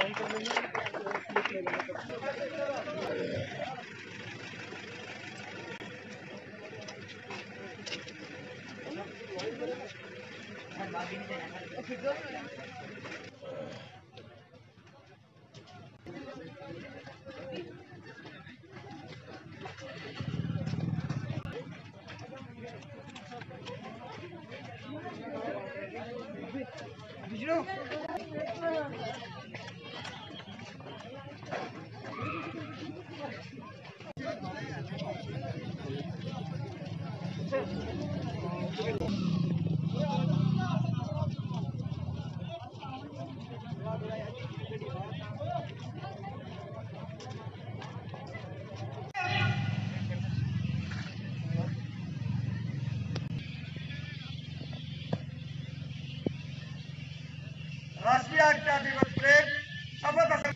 राष्ट्रीय एकता दिवस के शपथ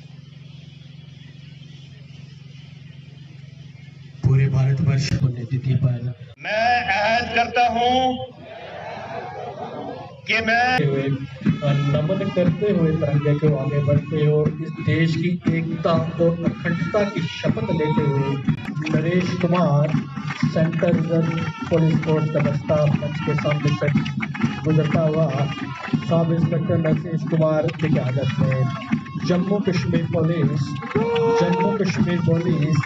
पूरे भारतवर्ष पुण्यतिथि पर मैं अहद करता हूं कि मैं नमन करते हुए तिरंगे को आगे बढ़ते और इस देश की एकता और अखंडता की शपथ लेते हुए Naresh Kumar central reserve police force दबस्ता मंच के सामने से गुजरता हुआ सब इंस्पेक्टर नरेश कुमार की क़यादत में जम्मू कश्मीर पुलिस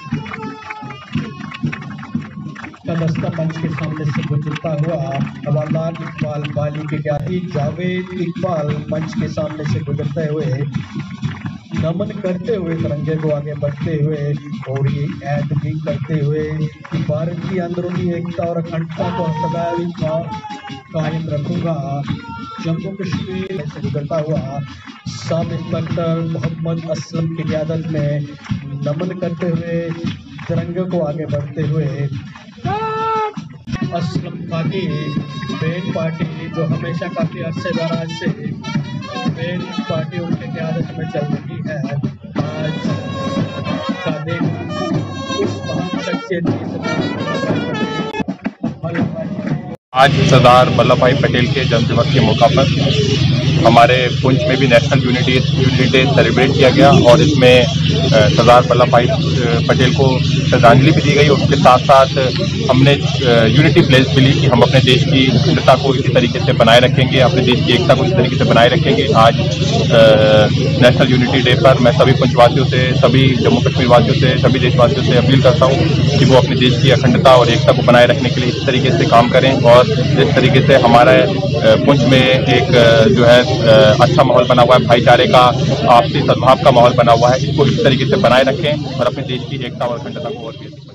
दबस्ता मंच के सामने से गुजरता हुआ हवालदार इकबाल बाली के ज्ञाति जावेद इकबाल मंच के सामने से गुजरते हुए नमन करते हुए तिरंगे को आगे बढ़ते हुए और ये ऐद भी करते हुए कि भारत की अंदरूनी एकता और अखंडता को सदा कायम रखूंगा। जम्मू कश्मीर से गुजरता हुआ सब इंस्पेक्टर मोहम्मद असलम की क़यादत में नमन करते हुए तिरंगे को आगे बढ़ते हुए असलम पार्टी मेन पार्टी जो हमेशा काफ़ी अरसे दराज से मेन पार्टी उनके क़यादत में चल रही है, आज का दिन उस महान शख्सियत आज सरदार वल्लभ भाई पटेल के जन्मदिवस के मौका पर हमारे पुंछ में भी नेशनल यूनिटी डे सेलिब्रेट किया गया और इसमें सरदार वल्लभ भाई पटेल को श्रद्धांजलि भी दी गई। उसके साथ साथ हमने यूनिटी प्लेज भी ली कि हम अपने देश की अखंडता को इसी तरीके से बनाए रखेंगे, अपने देश की एकता को इसी तरीके से बनाए रखेंगे। आज नेशनल यूनिटी डे पर मैं सभी पुंछवासियों से, सभी जम्मू कश्मीर वासियों से, सभी देशवासियों से अपील करता हूँ कि वो अपने देश की अखंडता और एकता को बनाए रखने के लिए इस तरीके से काम करें और जिस तरीके से हमारे पुंछ में एक जो है अच्छा माहौल बना हुआ है, भाईचारे का, आपसी सद्भाव का माहौल बना हुआ है, इसको इस तरीके से बनाए रखें और अपने देश की एकता और अखंडता को और भी